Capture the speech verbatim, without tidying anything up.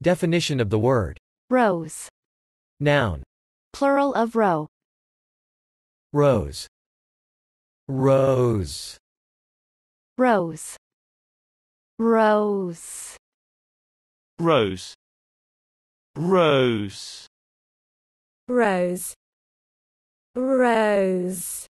Definition of the word. Rose. Noun. Plural of row. Rose. Rose. Rose. Rose. Rose. Rose. Rose. Rose.